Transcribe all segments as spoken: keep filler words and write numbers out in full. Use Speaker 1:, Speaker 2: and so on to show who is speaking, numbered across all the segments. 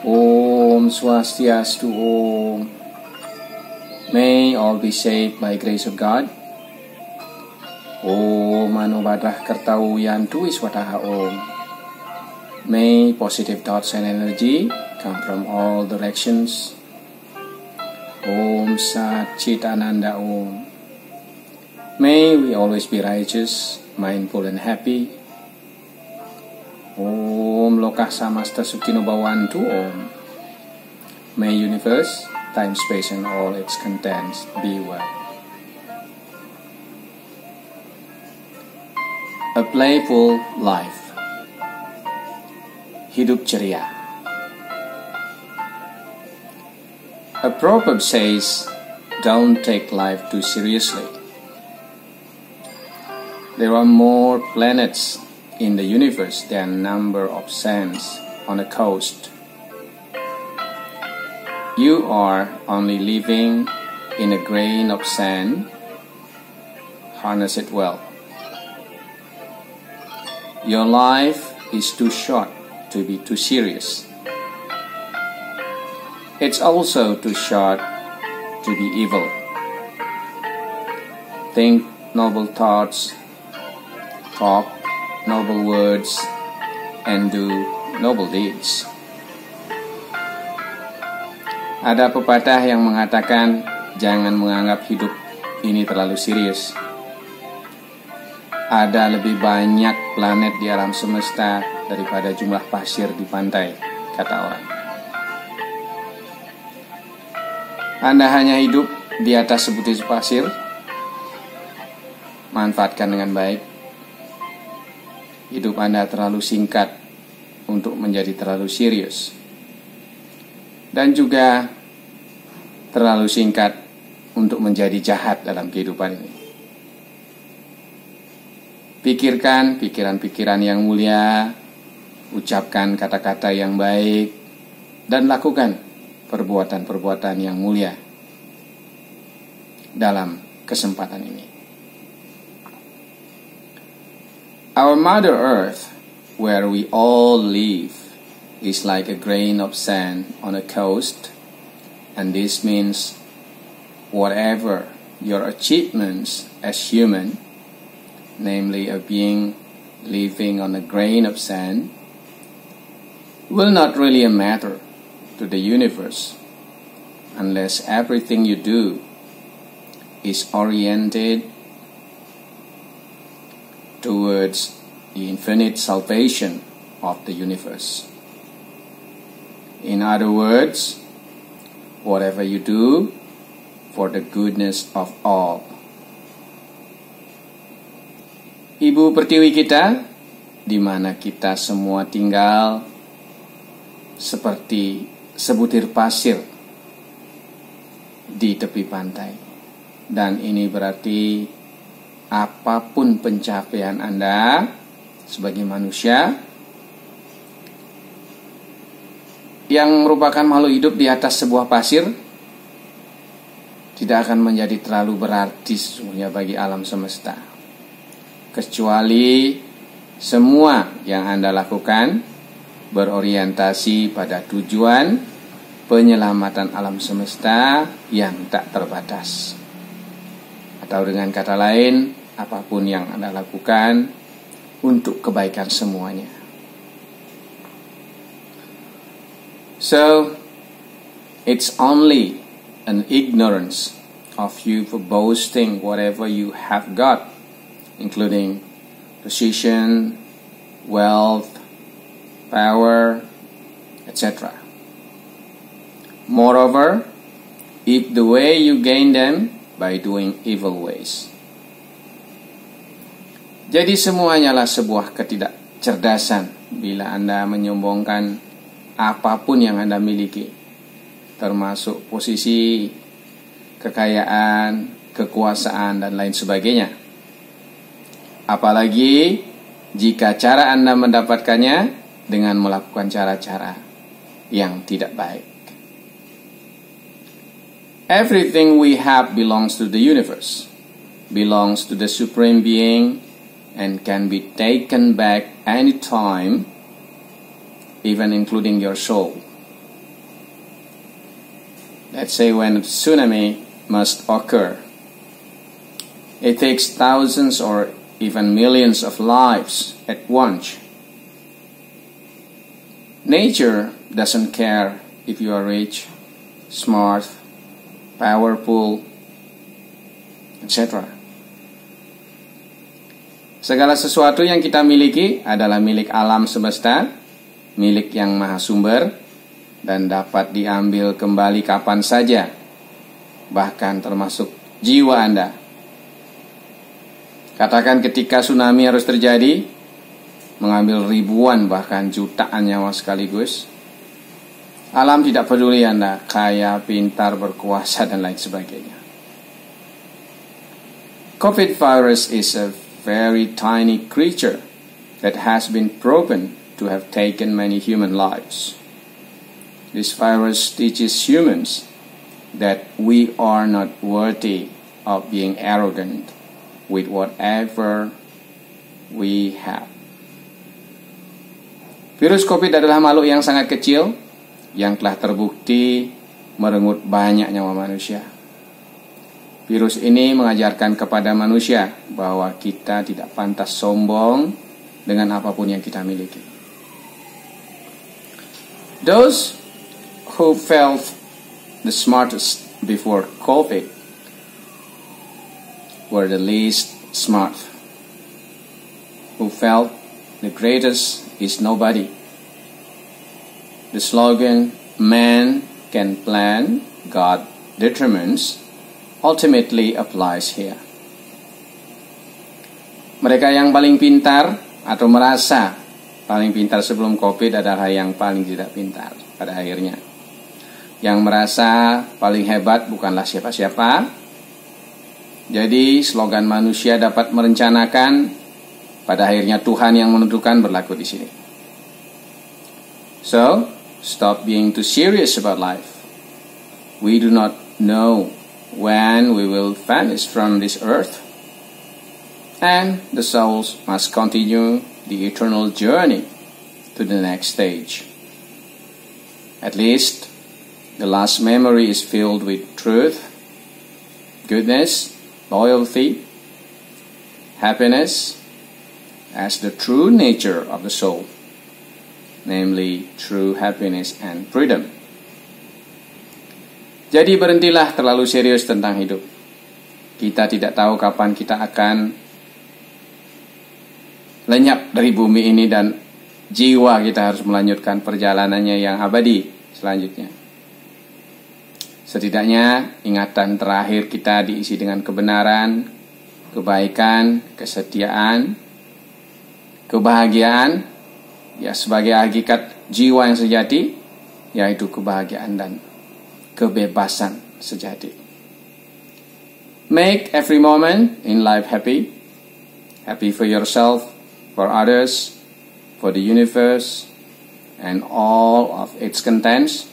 Speaker 1: Om Swastiastu Om. May all be saved by grace of God. Om Anubadrah Kartau Yantu Iswataha Om. May positive thoughts and energy come from all directions. Om Sat Chit Ananda Om. May we always be righteous, mindful and happy. Om Lokah Samasta Sukhino Bhavantu Om. May universe, time, space and all its contents be well. A playful life. Hidup ceria. A proverb says, don't take life too seriously. There are more planets in the universe than number of sands on a coast. You are only living in a grain of sand. Harness it well. Your life is too short to be too serious. It's also too short to be evil. Think noble thoughts, talk noble words, and do noble deeds. Ada pepatah yang mengatakan, jangan menganggap hidup ini terlalu serius. Ada lebih banyak planet di alam semesta daripada jumlah pasir di pantai, kata orang. Anda hanya hidup di atas sebutir pasir, manfaatkan dengan baik. Hidup Anda terlalu singkat untuk menjadi terlalu serius, dan juga terlalu singkat untuk menjadi jahat dalam kehidupan ini. Pikirkan pikiran-pikiran yang mulia, ucapkan kata-kata yang baik, dan lakukan perbuatan-perbuatan yang mulia dalam kesempatan ini. Our Mother Earth, where we all live, is like a grain of sand on a coast, and this means whatever your achievements as human, namely a being living on a grain of sand, will not really matter to the universe unless everything you do is oriented towards the infinite salvation of the universe. In other words, whatever you do for the goodness of all. Ibu Pertiwi kita, di mana kita semua tinggal seperti sebutir pasir di tepi pantai. Dan ini berarti apapun pencapaian Anda sebagai manusia yang merupakan makhluk hidup di atas sebuah pasir, tidak akan menjadi terlalu berarti sesungguhnya bagi alam semesta, kecuali semua yang Anda lakukan berorientasi pada tujuan penyelamatan alam semesta yang tak terbatas. Atau dengan kata lain, apapun yang Anda lakukan untuk kebaikan semuanya. So, it's only an ignorance of you for boasting whatever you have got, including position, wealth, power, et cetera. Moreover, if the way you gain them by doing evil ways. Jadi semuanya adalah sebuah ketidakcerdasan bila Anda menyombongkan apapun yang Anda miliki, termasuk posisi, kekayaan, kekuasaan, dan lain sebagainya. Apalagi jika cara Anda mendapatkannya dengan melakukan cara-cara yang tidak baik. Everything we have belongs to the universe, belongs to the Supreme Being, and can be taken back anytime, even including your soul. Let's say when a tsunami must occur, it takes thousands or even millions of lives at once. Nature doesn't care if you are rich, smart, powerful, et cetera. Segala sesuatu yang kita miliki adalah milik alam semesta, milik yang maha sumber, dan dapat diambil kembali kapan saja, bahkan termasuk jiwa Anda. Katakan ketika tsunami harus terjadi, mengambil ribuan bahkan jutaan nyawa sekaligus. Alam tidak peduli Anda kaya, pintar, berkuasa, dan lain sebagainya. COVID virus is a very tiny creature that has been proven to have taken many human lives. This virus teaches humans that we are not worthy of being arrogant with whatever we have. Virus COVID adalah makhluk yang sangat kecil yang telah terbukti merenggut banyak nyawa manusia. Virus ini mengajarkan kepada manusia bahwa kita tidak pantas sombong dengan apapun yang kita miliki. Those who felt the smartest before COVID were the least smart. Who felt the greatest is nobody. The slogan, "Man can plan, God determines," ultimately applies here. Mereka yang paling pintar atau merasa paling pintar sebelum COVID adalah yang paling tidak pintar pada akhirnya. Yang merasa paling hebat bukanlah siapa-siapa. Jadi slogan manusia dapat merencanakan, pada akhirnya Tuhan yang menentukan berlaku di sini. So, stop being too serious about life. We do not know when we will vanish from this earth, and the souls must continue the eternal journey to the next stage. At least, the last memory is filled with truth, goodness, loyalty, happiness, as the true nature of the soul, namely true happiness and freedom. Jadi berhentilah terlalu serius tentang hidup. Kita tidak tahu kapan kita akan lenyap dari bumi ini dan jiwa kita harus melanjutkan perjalanannya yang abadi selanjutnya. Setidaknya ingatan terakhir kita diisi dengan kebenaran, kebaikan, kesetiaan, kebahagiaan, ya sebagai hakikat jiwa yang sejati, yaitu kebahagiaan dan kebebasan sejati. Make every moment in life happy. Happy for yourself, for others, for the universe, and all of its contents.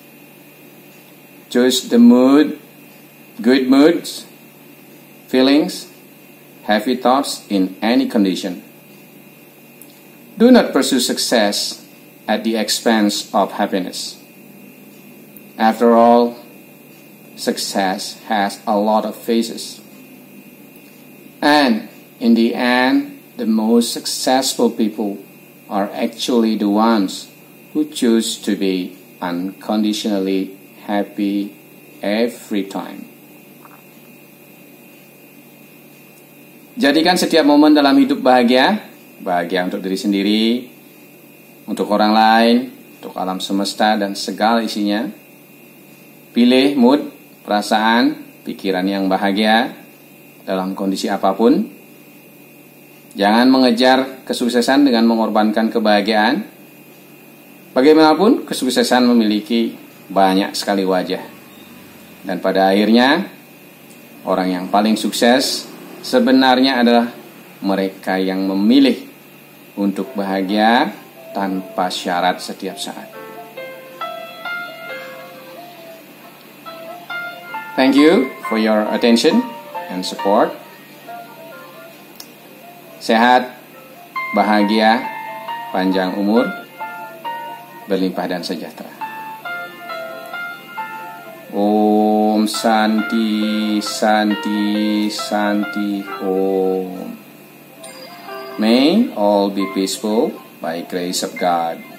Speaker 1: Choose the mood, good moods, feelings, happy thoughts in any condition. Do not pursue success at the expense of happiness. After all, success has a lot of faces. And in the end, the most successful people are actually the ones who choose to be unconditionally happy every time. Jadikan setiap momen dalam hidup bahagia, bahagia untuk diri sendiri, untuk orang lain, untuk alam semesta dan segala isinya. Pilih mood, perasaan, pikiran yang bahagia dalam kondisi apapun. Jangan mengejar kesuksesan dengan mengorbankan kebahagiaan. Bagaimanapun, kesuksesan memiliki banyak sekali wajah. Dan pada akhirnya, orang yang paling sukses sebenarnya adalah mereka yang memilih untuk bahagia tanpa syarat setiap saat. Thank you for your attention and support. Sehat, bahagia, panjang umur, berlimpah dan sejahtera. Om Shanti, Shanti, Shanti, Om. May all be peaceful by grace of God.